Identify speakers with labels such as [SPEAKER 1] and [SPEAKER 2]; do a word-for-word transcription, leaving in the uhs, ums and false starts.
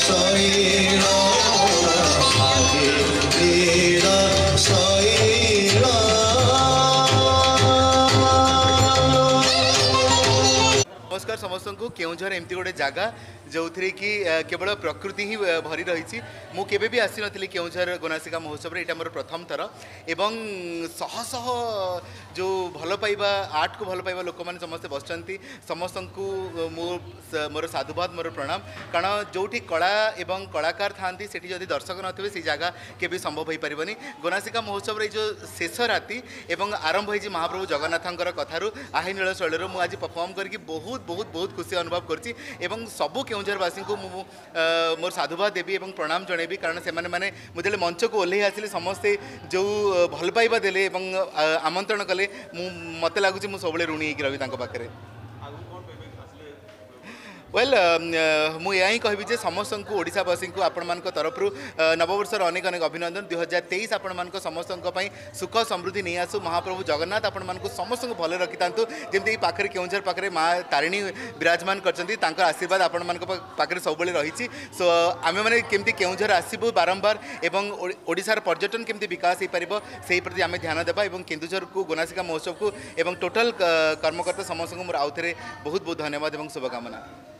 [SPEAKER 1] साई राम आगे तेरा साई राम।
[SPEAKER 2] नमस्कार समस्त को केउझर एमती गोटे जगह जो थी कि केवल प्रकृति ही भरी रही मु केबे भी आसी नथिली केउझर गोनासिका महोत्सव रे एटा मोर प्रथम थर एवं शह शह जो भल पाइबा आर्ट को भल पाइबा लोक मैंने समस्ते बसचंती समस्त को मोर साधुवाद मोर प्रणाम कारण जोठी कला एवं कलाकार थांती सेठी जदि दर्शक नथिबे से जगह केबे संभव हो पारिबनी। गोनासिका महोत्सव रे जो शेष राति एवं आरंभ होई महाप्रभु जगन्नाथंकर कथारु आही नील शैलीर मु आज परफॉर्म करके बहुत बहुत बहुत खुशी अनुभव करछि एवं सबु केउझरवासी को मु मोर साधुवाद देवी एवं प्रणाम जणेबी कारण से माने मुझे मंच को ओल्हे आसिले समस्ते जो भल पाइबा देले एवं आमंत्रण कले मत लगुच मु सब ऋणी रही पाखे। वेल मु या ही कहबी जे समस्त को ओडिशावासी को आपण मान तरफ नववर्षर अनेक अनेक अभिनंदन। दुई हजार तेईस आपण मान समस्त सुख समृद्धि नहीं आसू महाप्रभु जगन्नाथ आपण मान समस्त को भले रखि था जमी पाखे केउझर पाखे माँ तारिणी विराजमान कर आशीर्वाद आपण मान पाखे सब रही। सो आम मैंने केमती केउझर आसबू बारंबार एवं ओडिशार पर्यटन केमती विकास हो पार से प्रति आम ध्यान देवा एवं केन्दुझर को गोनासिका महोत्सव को एवं टोटाल कर्मकर्ता समस्त को मोर आउ थे बहुत बहुत धन्यवाद एवं शुभकामना।